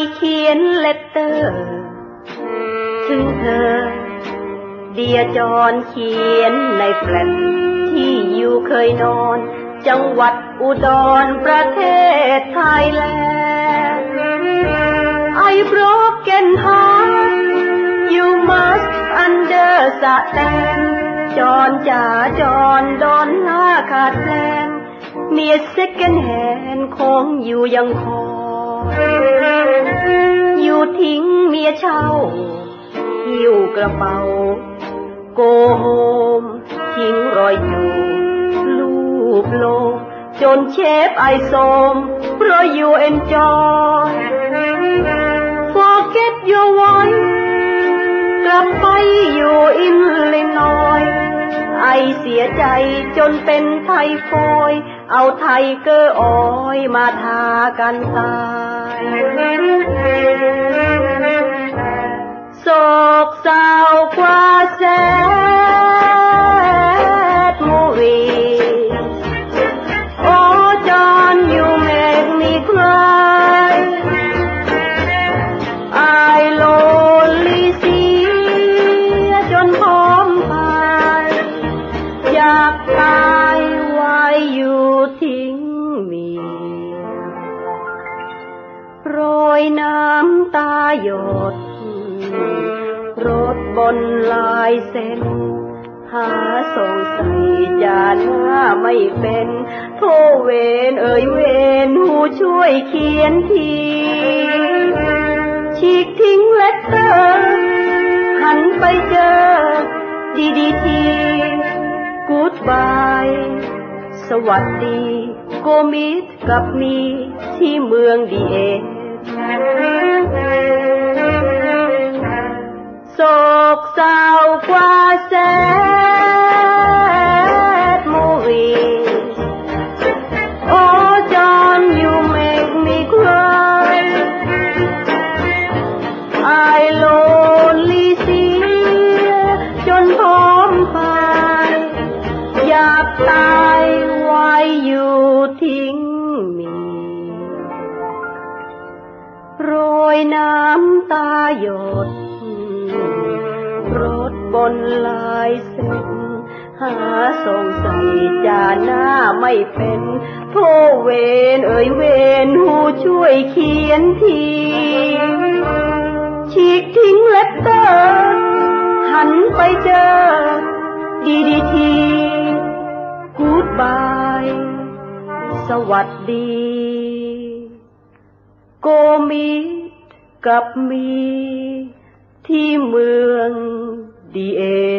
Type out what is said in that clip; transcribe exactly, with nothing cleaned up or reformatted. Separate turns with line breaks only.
เขียนเลตเตอร์ถึงเธอเดียจอนเขียนในแฟลตที่อยู่เคยนอนจังหวัดอุดรประเทศไทยแลนด์ I broken heart you must understand จอนจ๋าจอนดอนหน้าขาดแคลนเมีย second hand ของอยู่ยังคอยอยู่ทิ้งเมียเช่าหิ้วกระเป๋าโกโฮมทิ้งรอยอยู่ลูบโลกจนเชฟไอโซมเพราะ you enjoy forget your wife กลับไปอยู่อินลินอยไอเสียใจจนเป็นไทฟอยด์เอาไทเกอร์ออยมาทากันตายโศกเศร้ากว่าแสดมูวีโอ้จอนอยู่เมกมีใครไอโลลีเสียจนพร้อมไปอยากตายไว้อยู่ทิ้งมีโรยน้ำตาหยดรถบนลายเส้นหาสงสัยจานหน้าไม่เป็นโทเวนเอ่ยเวนหูช่วยเขียนทีฉีกทิ้งเลตเตอร์หันไปเจอดีดีทีกู๊ดบายสวัสดีโกมิดกับมีที่เมืองดีเอโศกเศร้ากว่าแสดมูวีโอ้จอนยูเมกมีใครไอโลลีเสียจนพร้อมไปอยากตายไว้อยู่ทิ้งมีโรยน้ำตาหยดรถบนลายเส้นหาสงสัยจานหน้าไม่เป็นโทเวนเอ่ยเวนหูช่วยเขียนทีฉีกทิ้งเลตเตอร์หันไปเจอดีดีทีกู๊ดบายสวัสดีโกมิดกับมีที่เมืองดีเอ